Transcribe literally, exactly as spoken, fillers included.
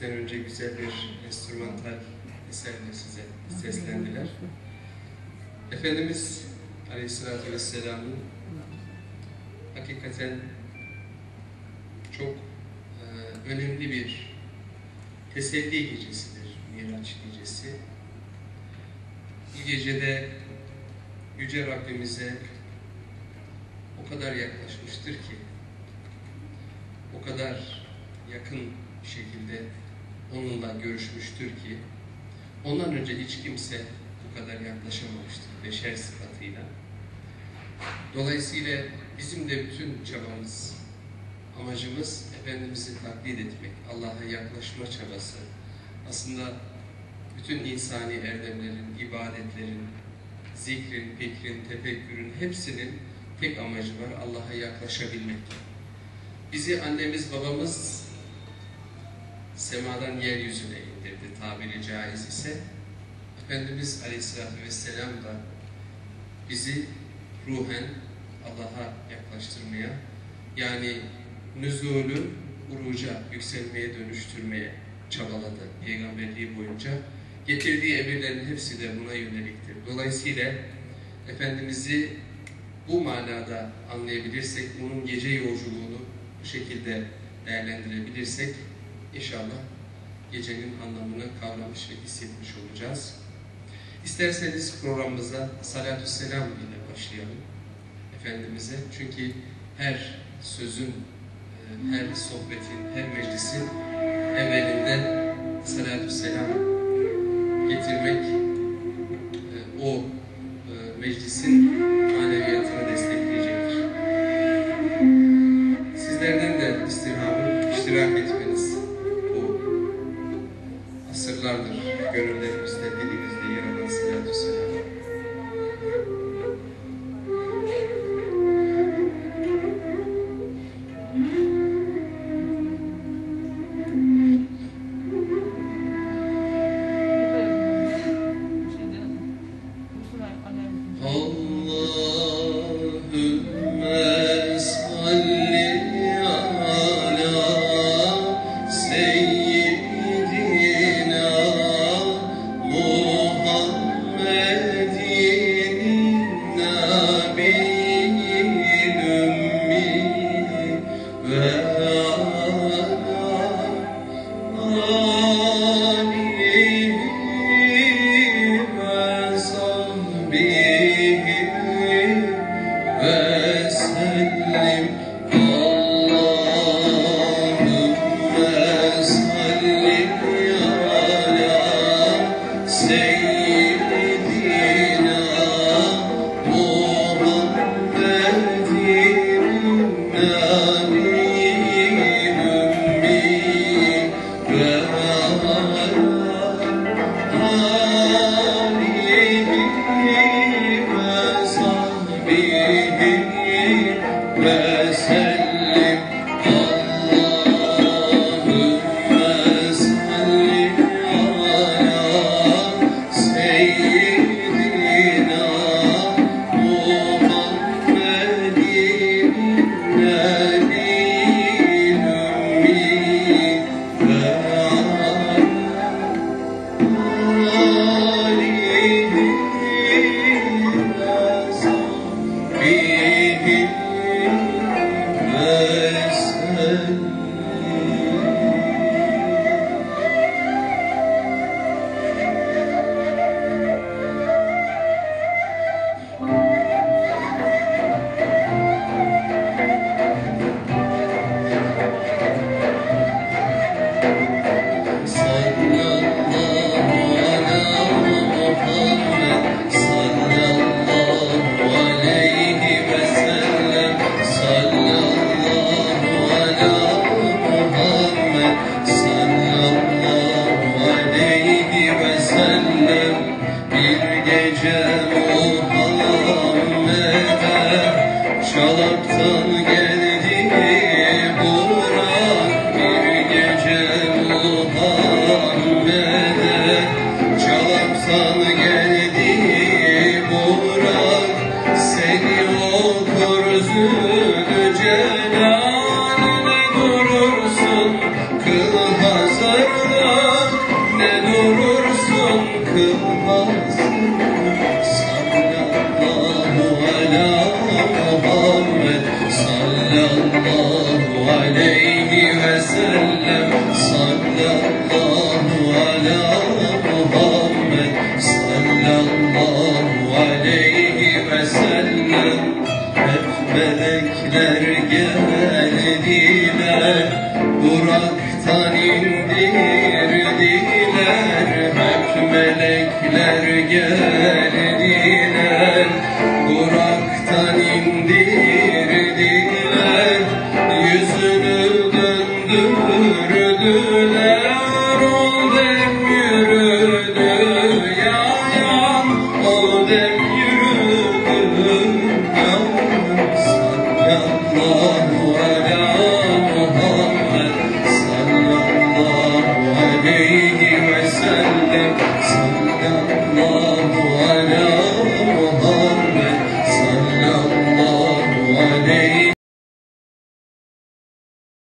bizden önce güzel bir enstrümantal eserle size seslendiler. Efendimiz Aleyhisselatü Vesselam'ın hakikaten çok e, önemli bir teselli gecesidir, Miraç gecesi. Bu gecede Yüce Rabbimize o kadar yaklaşmıştır ki, o kadar yakın bir şekilde onunla görüşmüştür ki, ondan önce hiç kimse bu kadar yaklaşamamıştır beşer sıfatıyla. Dolayısıyla bizim de bütün çabamız, amacımız Efendimiz'i taklit etmek, Allah'a yaklaşma çabası. Aslında bütün insani erdemlerin, ibadetlerin, zikrin, fikrin, tefekkürün hepsinin tek amacı var, Allah'a yaklaşabilmek. Bizi annemiz babamız semadan yeryüzüne indirdi tabiri caiz ise, Efendimiz Aleyhisselatü Vesselam da bizi ruhen Allah'a yaklaştırmaya, yani nüzulü uruca, yükselmeye, dönüştürmeye çabaladı peygamberliği boyunca. Getirdiği emirlerin hepsi de buna yöneliktir. Dolayısıyla Efendimiz'i bu manada anlayabilirsek, onun gece yolculuğunu bu şekilde değerlendirebilirsek, inşallah gecenin anlamını kavramış ve hissetmiş olacağız. İsterseniz programımıza salatü selam ile başlayalım Efendimiz'e. Çünkü her sözün, her sohbetin, her meclisin evvelinden salatü selam getirmek o meclisin maneviyatını destekleyecektir. Sizlerden de istirhamı iştirak etmeniz, bu asırlardır gönüllerimizde, dilimizde yer alan salatü selam. Yeah. sallallahu ala Muhammed sallallahu aleyhi ve sellem. Hep melekler geldiler, Burak'tan indirdiler. Hep melekler geldiler,